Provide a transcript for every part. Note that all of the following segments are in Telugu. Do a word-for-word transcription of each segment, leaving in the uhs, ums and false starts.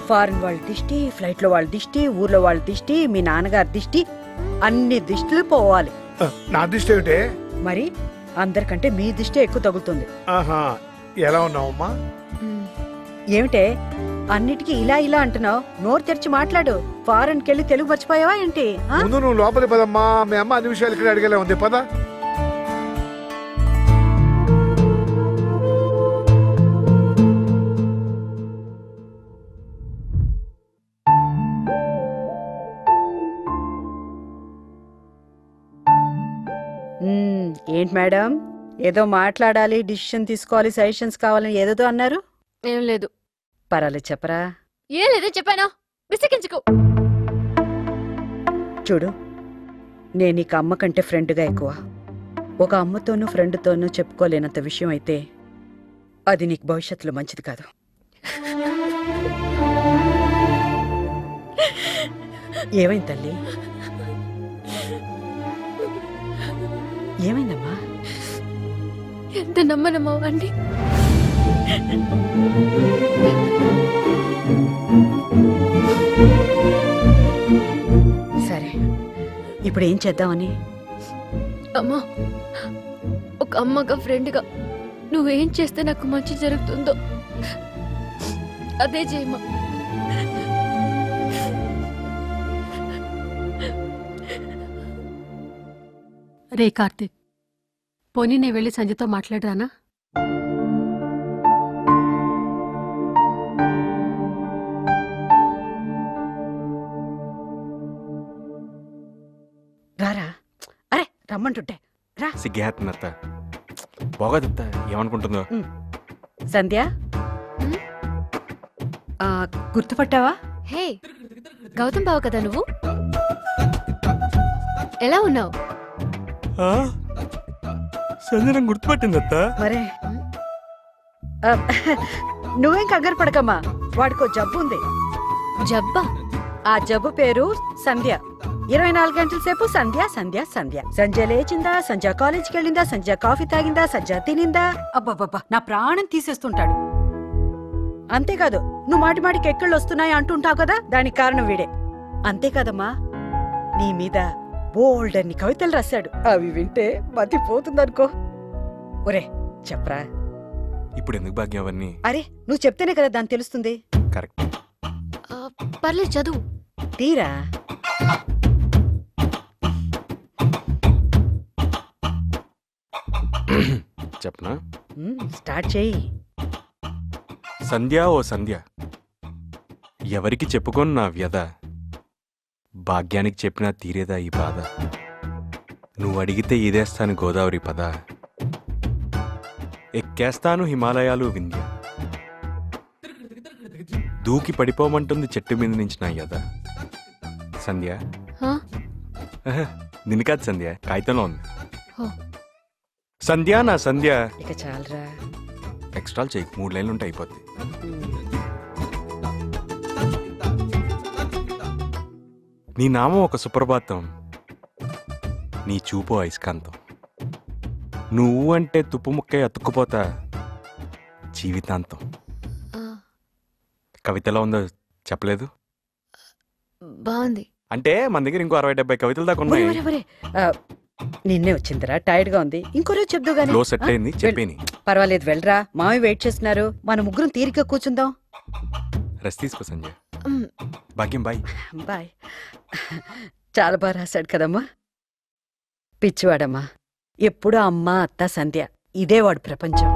ఫారెన్ వాళ్ళ దిష్టి, ఫ్లైట్ లో వాళ్ళ దిష్టి, ఊర్లో వాళ్ళ దిష్టి, మీ నాన్నగారి దిష్టి, అన్ని దిష్టిలు పోవాలి. నా దిష్టి ఏమిటే? మరి అందరికంటే మీ దిష్టి ఎక్కువ తగులుతుంది. ఆహా, ఎలా ఉన్నావమ్మా? ఏమిటే అన్నిటికీ ఇలా ఇలా అంటున్నావు? నోరు తెరిచి మాట్లాడు. ఫారెన్ కెళ్ళి తెలుగు మర్చిపోయావా ఏంటి? ముందు నువ్వు లోపలి పదమ్మా, మీ అమ్మ అన్ని విషయాలు ఇక్కడ అడిగేలా ఉంది. పద. ఏంటి మేడం, ఏదో మాట్లాడాలి, డిసిషన్ తీసుకోవాలి, సజెషన్స్ కావాలని ఏదో అన్నారు. ఏం లేదు. పర్వాలేదు చెప్పరా. ఏం లేదు చెప్పానా, విసిగించుకో. చూడు, నేను నీకు అమ్మ కంటే ఫ్రెండ్గా ఎక్కువ. ఒక అమ్మతోనూ ఫ్రెండ్తోనూ చెప్పుకోలేనంత విషయం అయితే అది నీకు భవిష్యత్తులో మంచిది కాదు. ఏమైంది తల్లి? ఏమైందమ్మా? ఎంత నమ్మనమ్మా అండి. సరే, ఇప్పుడు ఏం చేద్దామని? అమ్మా, ఒక అమ్మగా ఫ్రెండ్గా నువ్వేం చేస్తే నాకు మంచి జరుగుతుందో అదే చేయమ్మా. రే కార్తీక్, పోనీ నేను వెళ్ళి సంజయ్తో మాట్లాడరానా? రారా. అరే రమ్మంటుంటే రా. సిగ్గేస్తుందత్త, బాగోదత్త, ఏమనుకుంటుందో. సంధ్య, గుర్తుపట్టావా? హే గౌతమ్ బావ కదా నువ్వు? ఎలా ఉన్నావు? సంజయ్ గుర్తుపట్టిందత్త. మరే నువ్వేం కంగారు పడకమ్మా, వాడికో జబ్బు ఉంది. జబ్బా? ఆ జబ్బు పేరు సంధ్య. ఇరవై నాలుగు గంటల సేపు సంధ్య సంధ్య సంధ్య. సంధ్య లేచిందా, సంధ్య కాలేజీకి వెళ్ళిందా, సంధ్య కాఫీ తాగిందా, సంధ్య తినిందా, అబ్బాబ్బా నా ప్రాణం తీసేస్తుంటాడు. అంతేకాదు, నువ్వు మాటి మాటికి ఎక్కళ్ళు వస్తున్నాయి అంటుంటావు కదా, దానికి కారణం వీడే. అంతేకాదమ్మా, నీ మీద బోల్డ్ అన్ని కవితలు రాశాడు. అవి వింటే మతిపోతుందనుకో. ఒరే చెప్పరా. ఇప్పుడు ఎందుకు భాగ్యం అవన్నీ? అరే నువ్వు చెప్తేనే కదా దాన్ని తెలుస్తుంది. కరెక్ట్. పర్లేదు చదువు. తీరా. చెప్పనా? స్టార్ట్ చెయ్యి. సంధ్య ఓ సంధ్య, ఎవరికి చెప్పుకోను నా వ్యధ, భాగ్యానికి చెప్పినా తీరేదా ఈ బాధ, నువ్వు అడిగితే ఇదేస్తాను గోదావరి పద, ఎక్కేస్తాను హిమాలయాలు వింధ్య, దూకి పడిపోమంటుంది చెట్టు మీద నుంచి నా యద. సంధ్య, నిన్ను కాదు సంధ్య, కాగితంలో ఉంది. సంధ్య నా సంధ్య. ఇక చాలరా, ఎక్స్ట్రాలు చేయి, మూడు లైన్లు ఉంటే అయిపోద్ది. నీ నామం ఒక సుప్రభాతం, నీ చూపు అయస్కాంతం, నువ్వు అంటే తుప్పు ముక్క అతుక్కుపోతా జీవితాంతం. కవితలో ఉందో చెప్పలేదు? బాగుంది. అంటే మన దగ్గర ఇంకో అరవై డెబ్బై కవితలు దాకా ఉన్నాయి. నిన్నే వచ్చిందిరా, టైర్డ్ గా ఉంది, ఇంకో రోజు చెప్దు గానీ. లో సెట్ అయింది, చెప్పేని. పర్వాలేదు వెళ్ళరా, మావి వెయిట్ చేస్తున్నారు, మన ముగ్గురం తీరిక కూర్చుందాం. రెస్ట్ తీసుకో సంజయ్. భాగ్యం బాయ్. బాయ్. చాలా బాగా రాశాడు కదమ్మా. పిచ్చివాడమ్మా, ఎప్పుడూ అమ్మ అత్త సంధ్య, ఇదే వాడు ప్రపంచం.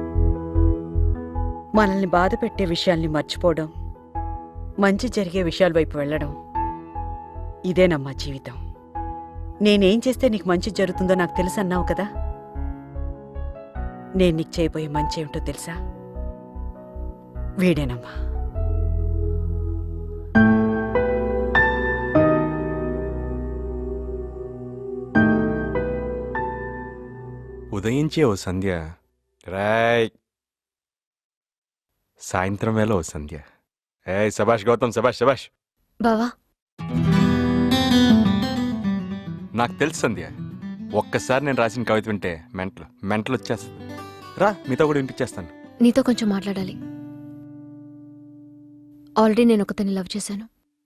మనల్ని బాధ పెట్టే విషయాల్ని మర్చిపోవడం, మంచి జరిగే విషయాల వైపు వెళ్ళడం, ఇదేనమ్మా జీవితం. నేనేం చేస్తే నీకు మంచి జరుగుతుందో నాకు తెలుసు అన్నావు కదా, నేను నీకు చేయబోయే మంచి ఏమిటో తెలుసా? వీడేనమ్మా. ఉదయించే ఓ సంధ్య, రాయ్ సాయంత్రం వేళ ఓ సంధ్య. ఏ సబాష్ గౌతమ్, సబాష్ సబాష్. బావా, నాకు తెలుసు సంధ్య, ఒక్కసారి నేను రాసిన కవిత వింటే మెంటలు మెంటలు వచ్చేస్తుంది. రా, మీతో కూడా వినిపించేస్తాను. నీతో కొంచెం మాట్లాడాలి. ఆల్రెడీ నేను ఒకతని లవ్ చేశాను,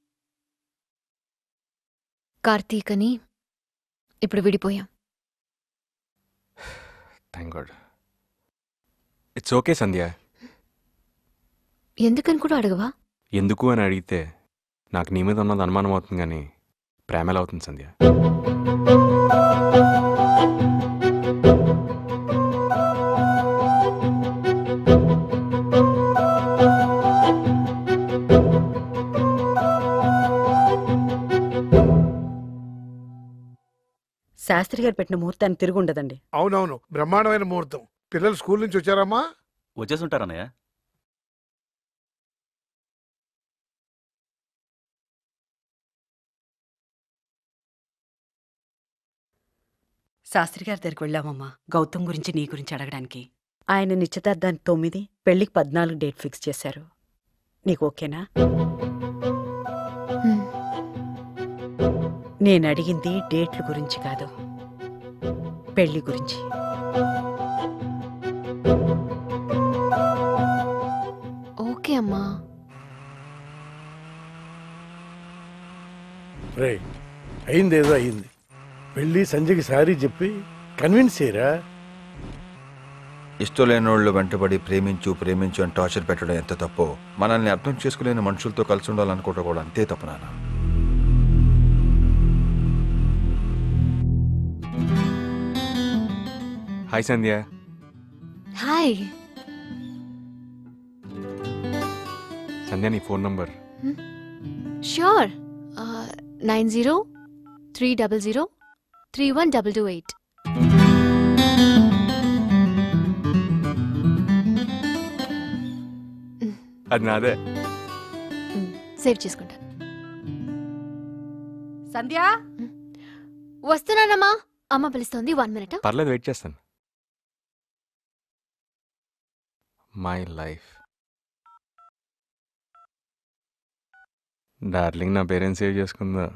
కార్తీక్ అని. ఇప్పుడు విడిపోయాం. Thank God. It's okay Sandhya. ఎందుకని కూడా అడగవా? ఎందుకు అని అడిగితే నాకు నీ మీద ఉన్నది అనుమానం అవుతుంది, కానీ ప్రేమ ఎలా అవుతుంది సంధ్య? శాస్త్రి గారు పెట్టిన ముహూర్తాన్ని తిరుగుండదండి. అవునవును, బ్రహ్మాండమైన ముహూర్తం. పిల్లలు స్కూల్ నుంచి వచ్చారమ్మా? వచ్చేసుంటారన్నయ్య. శాస్త్రి గారి దగ్గరికి వెళ్ళామమ్మా, గౌతమ్ గురించి నీ గురించి అడగడానికి. ఆయన నిశ్చితార్థానికి తొమ్మిది, పెళ్లికి పద్నాలుగు డేట్ ఫిక్స్ చేశారు. నీకు ఓకేనా? హ్మ్. నేను అడిగింది డేట్ల గురించి కాదు, పెళ్లి గురించి. ఓకే అమ్మా. రే, అయిందేదో అయింది. వెళ్ళి సంజయ్కి సారీ చెప్పి కన్విన్స్ చేయరా. ఇష్టం లేనోళ్ళు వెంటబడి ప్రేమించు ప్రేమించు అని టార్చర్ పెట్టడం ఎంత తప్పో, మనల్ని అర్థం చేసుకోలేని మనుషులతో కలిసి ఉండాలనుకోవడం కూడా అంతే తప్పు నాన్న. హాయ్ సంధ్య. హాయ్. సంధ్య, నీ phone number? Sure. Nine zero three double zero three one double two eight. అది నాదే. సేవ్ చేసుకుంటా. సంధ్య, వస్తున్నానమ్మా. అమ్మ పిలుస్తోంది. One minute. పర్లేదు, వెయిట్ చేస్తాను. మై లైఫ్ డార్లింగ్ నా పేరెంట్స్ సేవ్ చేసుకుందా?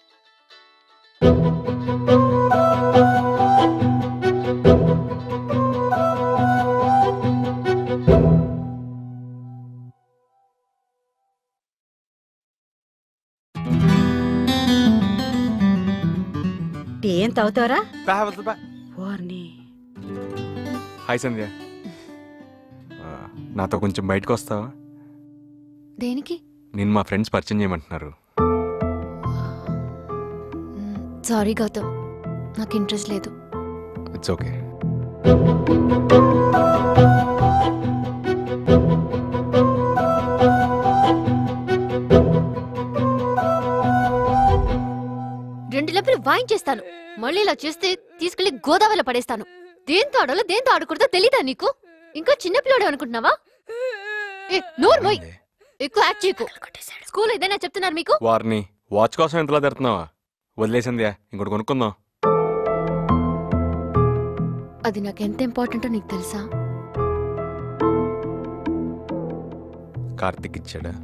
టీ ఏం తాగుతావరా? హాయ్ సంధ్య, నాతో కొంచెం బయటకు వస్తావా? దేనికి? నేను మా ఫ్రెండ్స్ పరిచయం చేయమంటున్నారు. సారీ గౌతమ్, నాకు ఇంట్రెస్ట్ లేదు. It's okay. రెండు లెంపలు వాయించేస్తాను. మళ్ళీ ఇలా చేస్తే తీసుకెళ్లి గోదావరిలో పడేస్తాను. దేంతో ఆడాలో దేంతో ఆడకూడదో తెలీదా నీకు? ఇంకా చిన్నపిల్లాడు అనుకుంటున్నావా? నోరు మోయ్, ఎక్కువ యాక్ట్ చేయకు. స్కూల్ ఏదైనా చెప్తున్నారు మీకు? వారిని వాచ్ కోసం ఎంతలా తిడుతున్నావా? వదిలేసిందియా, ఇంకోటి కొనుక్కుందాం. అది నాకు ఎంత ఇంపార్టెంటో నీకు తెలుసా? కార్తిక్ ఇచ్చాడా?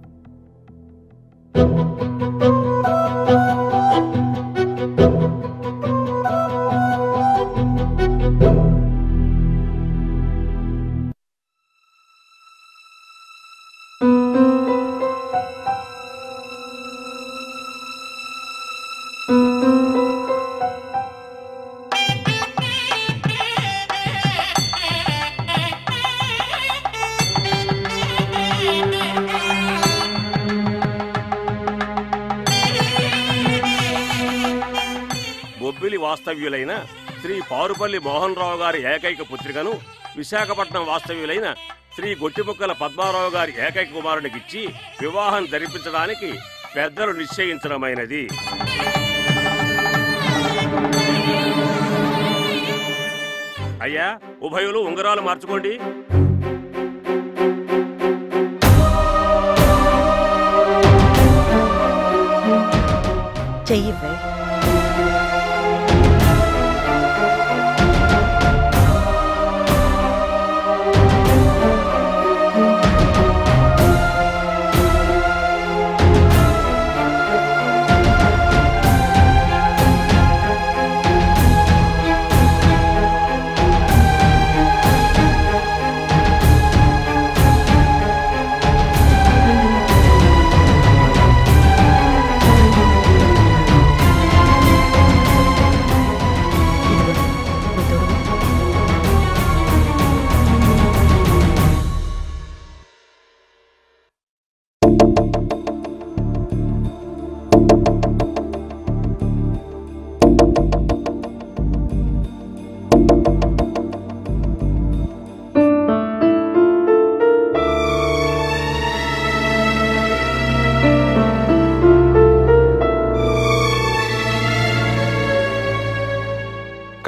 బొబ్బిలి వాస్తవ్యులైన శ్రీ పారుపల్లి మోహన్ రావు గారి ఏకైక పుత్రికను విశాఖపట్నం వాస్తవ్యులైన శ్రీ గొట్టిముక్కల పద్మారావు గారి ఏకైక కుమారునికిచ్చి వివాహం జరిపించడానికి పెద్దలు నిశ్చయించడమైనది. అయ్యా, ఉభయులు ఉంగరాలు మార్చుకోండి. చెయ్యివ్వే.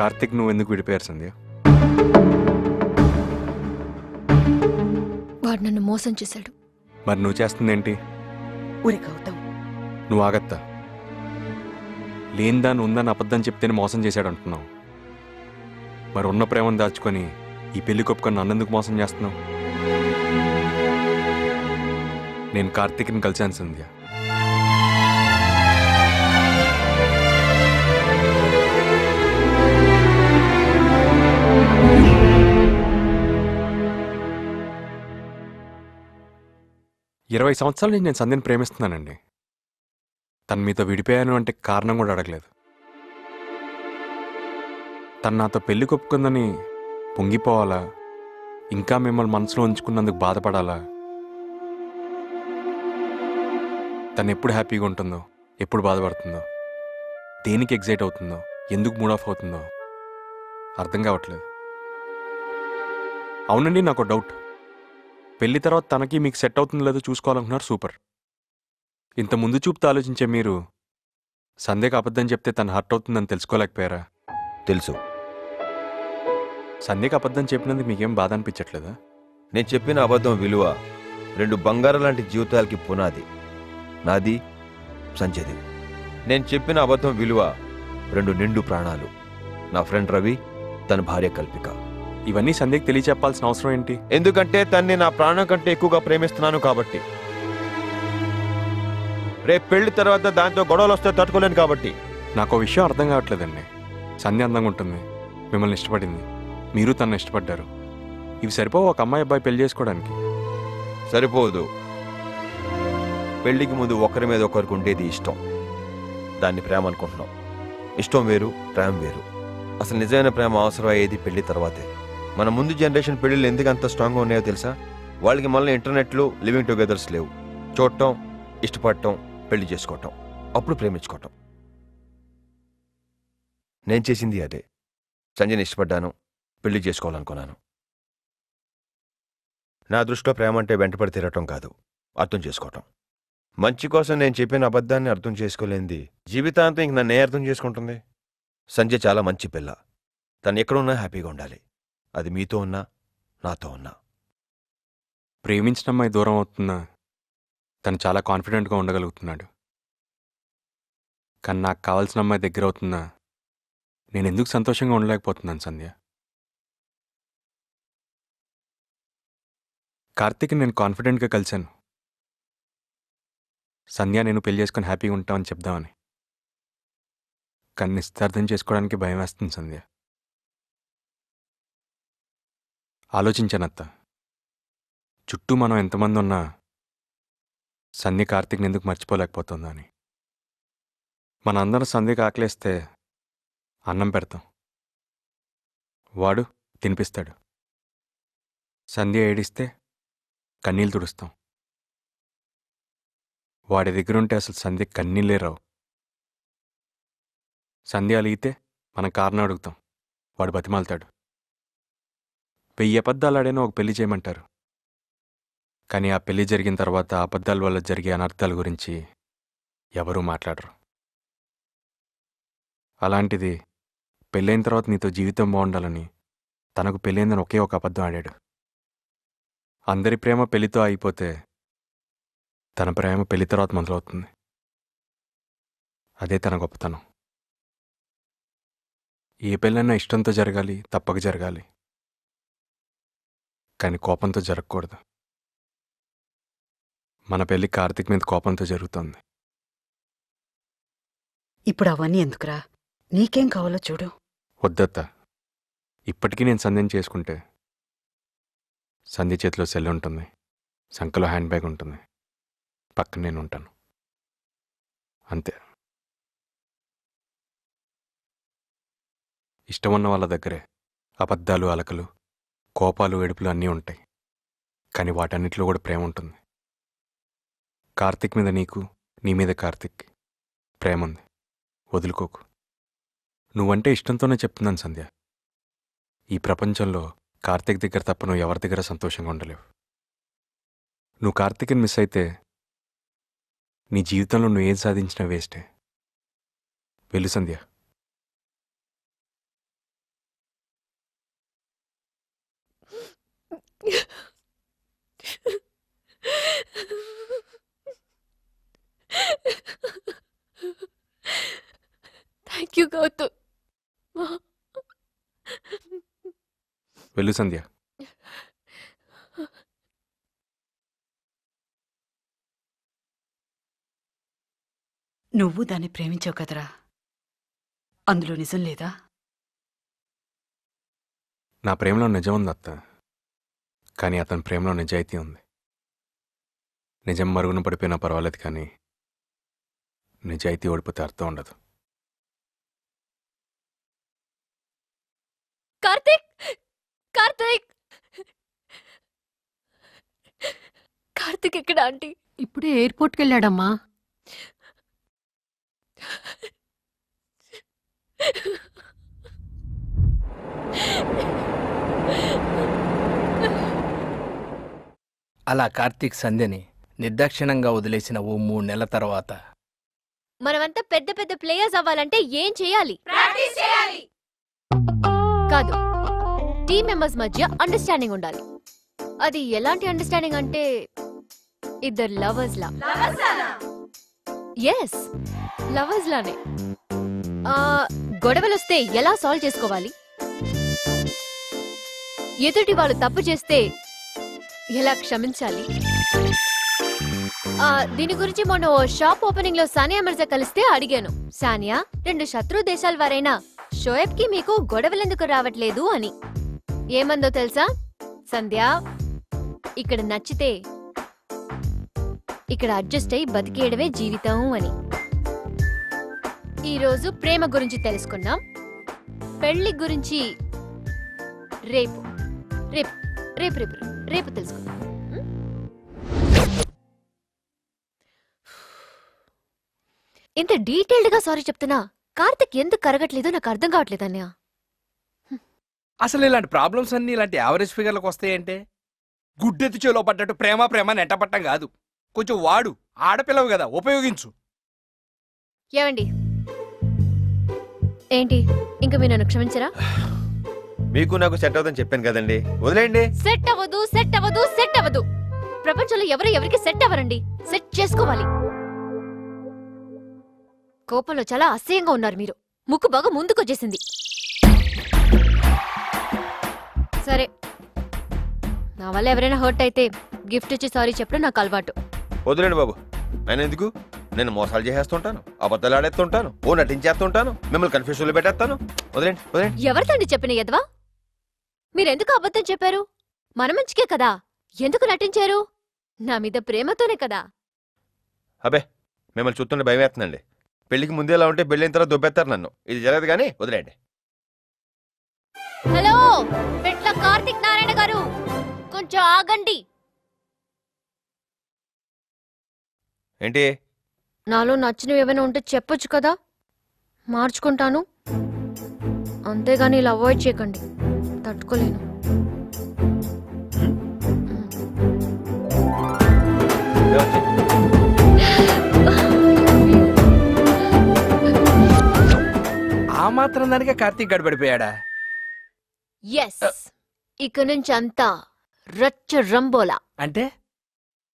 కార్తిక్ నువ్వు ఎందుకు విడిపోయారు సంధ్య? వాడు నన్ను మోసం చేశాడు. మరి నువ్వు చేస్తుందేంటి? ఊరి గౌతమ్, నువ్వు ఆగత్తా. లేనిదాన్ని ఉందని అబద్ధం చెప్తేనే మోసం చేశాడు అంటున్నావు. మరి ఉన్న ప్రేమను దాచుకొని ఈ పెళ్లి కొప్పుకొని నన్నెందుకు మోసం చేస్తున్నావు? నేను కార్తీక్ని కలిశాను సంధ్య. ఇరవై సంవత్సరాల నుంచి నేను సంధ్యని ప్రేమిస్తున్నానండి. తను మీతో విడిపోయాను అంటే కారణం కూడా అడగలేదు. తను నాతో పెళ్లి కొప్పుకుందని పొంగిపోవాలా, ఇంకా మిమ్మల్ని మనసులో ఉంచుకున్నందుకు బాధపడాలా? తను ఎప్పుడు హ్యాపీగా ఉంటుందో, ఎప్పుడు బాధపడుతుందో, దేనికి ఎగ్జైట్ అవుతుందో, ఎందుకు మూడ్ ఆఫ్ అవుతుందో అర్థం కావట్లేదు. అవునండి, నాకు డౌట్. పెళ్లి తర్వాత తనకి మీకు సెట్ అవుతుందో లేదో చూసుకోవాలనుకున్నారు, సూపర్. ఇంత ముందు చూపుతో ఆలోచించే మీరు సంధ్యకు అబద్ధం చెప్తే తను హర్ట్ అవుతుందని తెలుసుకోలేకపోయారా? తెలుసు. సంధ్యకు అబద్ధం చెప్పినందుకు మీకేం బాధ అనిపించట్లేదా? నేను చెప్పిన అబద్ధం విలువ రెండు బంగారం లాంటి జీవితాలకి పునాది, నాది సంజయ్ది. నేను చెప్పిన అబద్ధం విలువ రెండు నిండు ప్రాణాలు, నా ఫ్రెండ్ రవి, తన భార్య కల్పిక. ఇవన్నీ సంధ్యకు తెలియచెప్పాల్సిన అవసరం ఏంటి? ఎందుకంటే తన్ని నా ప్రాణం కంటే ఎక్కువగా ప్రేమిస్తున్నాను కాబట్టి. రేపు పెళ్లి తర్వాత దాంతో గొడవలు వస్తే తట్టుకోలేను కాబట్టి. నాకు విషయం అర్థం కావట్లేదండి. సంధ్య అందంగా ఉంటుంది, మిమ్మల్ని ఇష్టపడింది, మీరు తనని ఇష్టపడ్డారు. ఇవి సరిపోవు ఒక అమ్మాయి అబ్బాయి పెళ్లి చేసుకోవడానికి? సరిపోదు. పెళ్లికి ముందు ఒకరి మీద ఒకరికి ఉండేది ఇష్టం, దాన్ని ప్రేమ అనుకుంటున్నాం. ఇష్టం వేరు, ప్రేమ వేరు. అసలు నిజమైన ప్రేమ అవసరం అయ్యేది పెళ్లి తర్వాతే. మన ముందు జనరేషన్ పెళ్లిళ్ళు ఎందుకు అంత స్ట్రాంగ్గా ఉన్నాయో తెలుసా? వాళ్ళకి మళ్ళీ ఇంటర్నెట్లు, లివింగ్ టుగెదర్స్ లేవు. చూడటం, ఇష్టపడటం, పెళ్లి చేసుకోవటం, అప్పుడు ప్రేమించుకోవటం. నేను చేసింది అదే. సంజయ్ని ఇష్టపడ్డాను, పెళ్లి చేసుకోవాలనుకున్నాను. నా దృష్టిలో ప్రేమ అంటే వెంటపడి తిరగటం కాదు, అర్థం చేసుకోవటం. మంచి కోసం నేను చెప్పిన అబద్ధాన్ని అర్థం చేసుకోలేంది జీవితాంతం ఇంక నన్నే అర్థం చేసుకుంటుంది. సంజయ్ చాలా మంచి పిల్ల. తను ఎక్కడున్నా హ్యాపీగా ఉండాలి. అది మీతో ఉన్నా, నాతో ఉన్నా. ప్రేమించిన అమ్మాయి దూరం అవుతున్నా తను చాలా కాన్ఫిడెంట్గా ఉండగలుగుతున్నాడు. కానీ నాకు కావాల్సిన అమ్మాయి దగ్గర అవుతున్నా నేను ఎందుకు సంతోషంగా ఉండలేకపోతున్నాను సంధ్య? కార్తీక్ నేను కాన్ఫిడెంట్గా కలిశాను. సంధ్య నేను పెళ్లి చేసుకుని హ్యాపీగా ఉంటామని చెప్దామని. కానీ నిశ్చితార్థం చేసుకోవడానికి భయం వేస్తుంది సంధ్య. ఆలోచించానత్త, చుట్టూ మనం ఎంతమంది ఉన్నా సంధ్య కార్తీక్ని ఎందుకు మర్చిపోలేకపోతుందో అని. మన అందరం సంధ్యకి ఆకలేస్తే అన్నం పెడతాం, వాడు తినిపిస్తాడు. సంధ్య ఏడిస్తే కన్నీళ్ళు తుడుస్తాం. వాడి దగ్గరుంటే అసలు సంధ్య కన్నీళ్ళే రావు. సంధ్య అలిగితే మనం కారణం అడుగుతాం, వాడు బతిమాలుతాడు. వెయ్యి అబద్ధాలు ఆడైనా ఒక పెళ్లి చేయమంటారు. కానీ ఆ పెళ్లి జరిగిన తర్వాత ఆ అబద్ధాల వల్ల జరిగే అనర్థాల గురించి ఎవరూ మాట్లాడరు. అలాంటిది పెళ్ళైన తర్వాత నీతో జీవితం బాగుండాలని తనకు పెళ్ళైందని ఒకే ఒక అబద్ధం ఆడాడు. అందరి ప్రేమ పెళ్లితో అయిపోతే తన ప్రేమ పెళ్లి తర్వాత మొదలవుతుంది. అదే తన గొప్పతనం. ఏ పెళ్ళైనా ఇష్టంతో జరగాలి, తప్పక జరగాలి. కానీ కోపంతో జరగకూడదు. మన పెళ్లి కార్తీక్ మీద కోపంతో జరుగుతోంది. ఇప్పుడు అవన్నీ ఎందుకురా? నీకేం కావాలో చూడు. వద్దత్త, ఇప్పటికీ నేను సంధ్యని చేసుకుంటే సంధ్య చేతిలో సెల్ ఉంటుంది, సంకలో హ్యాండ్ బ్యాగ్ ఉంటుంది, పక్కన నేను ఉంటాను, అంతే. ఇష్టమున్న వాళ్ళ దగ్గరే అబద్ధాలు, అలకలు, కోపాలు, ఏడుపులు అన్నీ ఉంటాయి. కానీ వాటన్నిటిలో కూడా ప్రేమ ఉంటుంది. కార్తీక్ మీద నీకు, నీ మీద కార్తీక్ ప్రేమ ఉంది. వదులుకోకు. నువ్వంటే ఇష్టంతోనే చెప్తున్నాను సంధ్య. ఈ ప్రపంచంలో కార్తీక్ దగ్గర తప్ప నువ్వు ఎవరి దగ్గర సంతోషంగా ఉండలేవు. నువ్వు కార్తీక్ని మిస్ అయితే నీ జీవితంలో నువ్వు ఏం సాధించినా వేస్టే. వెళ్ళు సంధ్య. Thank you Gautam. వెళ్ళు సంధ్య. నువ్వు దాన్ని ప్రేమించావు కదరా, అందులో నిజం లేదా? నా ప్రేమలో నిజం ఉంది అత్త, కానీ అతని ప్రేమలో నిజాయితీ ఉంది. నిజం మరుగున పడిపోయినా పర్వాలేదు, కానీ నిజాయితీ ఓడిపోతే అర్థం ఉండదు. కార్తిక్, కార్తిక్, కార్తిక్ ఎక్కడ ఆంటీ? ఇప్పుడే ఎయిర్పోర్ట్కి వెళ్ళాడమ్మా. అలా కార్తీక్ సంధ్యని నిర్దాక్షిణంగా వదిలేసిన ఓ మూడు నెలల తర్వాత మనమంతా పెద్ద పెద్ద ప్లేయర్స్ అవ్వాలంటే ఏం చేయాలి? ప్రాక్టీస్ చేయాలి. కాదు, టీమ్ మెంబర్స్ మధ్య అండర్స్టాండింగ్ ఉండాలి. అది ఎలాంటి అండర్స్టాండింగ్ అంటే ఇద్దరు లవర్స్ లా. ఎస్, లవర్స్ లానే. గొడవలు వస్తే ఎలా సాల్వ్ చేసుకోవాలి, ఎదుటి వాళ్ళు తప్పు చేస్తే ఎలా క్షమించాలి. దీని గురించి మొన్న ఓ షాప్ ఓపెనింగ్ లో సానియా మిర్జా కలిస్తే అడిగాను, సానియా, రెండు శత్రు దేశాల వారైనా షోయబ్ కి మీకు గొడవలెందుకు రావట్లేదు అని. ఏమందో తెలుసా? సంధ్య, ఇక్కడ నచ్చితే ఇక్కడ అడ్జస్ట్ అయి బతికేయడమే జీవితం అని. ఈరోజు ప్రేమ గురించి తెలుసుకున్నాం. పెళ్లి గురించి రేపు రేపు రేపు రేపు రేపు తెలుసుకుందాం. ఇంత డీటెయిల్డ్ గా సారీ చెప్తున్నా కార్తిక్ ఎందుకు కరగట్లేదో నాకు అర్థం కావట్లేదు అన్నయ్య. అసలు ఇలాంటి ప్రాబ్లమ్స్ అన్ని ఇలాంటి యావరేజ్ ఫిగర్లకు వస్తాయంటే గుడ్డెత్తి చేలో పడ్డట్టు ప్రేమ ప్రేమ నెట్టపట్టం కాదు. కొంచెం వాడు, ఆడపిల్లవు కదా, ఉపయోగించు. ఏమండి, ఏంటి ఇంకా మీరు నన్ను క్షమించరా? మీకు నాకు సెట్ అవుదని చెప్పాను కదండి, వదిలేయండి. సెట్ అవ్వదు, సెట్ అవ్వదు, సెట్ అవ్వదు. ప్రపంచంలో ఎవరు ఎవరికి సెట్ అవ్వరండి, సెట్ చేసుకోవాలి. కోపంలో చాలా అసహ్యంగా ఉన్నారు మీరు. ముక్కు బాగా ముందుకొచ్చేసింది. సరే, నా వల్ల ఎవరైనా హర్ట్ అయితే గిఫ్ట్ ఇచ్చి సారీ చెప్పడం నాకు అలవాటు. వదిలేండి బాబు, ఆయన ఎందుకు? నేను మోసాలు చేసేస్తుంటాను, అబద్ధాలు ఆడేస్తుంటాను, ఓ నటించేస్తుంటాను, మిమ్మల్ని కన్ఫ్యూజన్ లో పెట్టేస్తాను. వదిలేండి వదిలేండి. ఎవరితండి చెప్పిన ఎదవా? మీరెందుకు అబద్ధం చెప్పారు? మన మంచికే కదా. ఎందుకు నటించారు? నా మీద ప్రేమతోనే కదా. అబే, మిమ్మల్ని చూస్తుంటే భయం వేస్తుందండి. పెళ్లికి ముందే ఎలా ఉంటే పెళ్ళైన తర్వాత దొబ్బెత్తారు నన్ను. ఇది జరగదు కానీ వదిలేండి. హలో పెట్ల కార్తిక్ నారాయణ గారు, కొంచెం ఆగండి. ఏంటి? నాలో నచ్చినవి ఏమైనా ఉంటే చెప్పొచ్చు కదా, మార్చుకుంటాను. అంతేగాని ఇలా అవాయిడ్ చేయకండి, తట్టుకోలేను. ఆ మాత్రం దానికే కార్తీక్ గడబడిపోయాడా? ఎస్, ఇక నుంచి అంతా రచ్చ రంబోలా. అంటే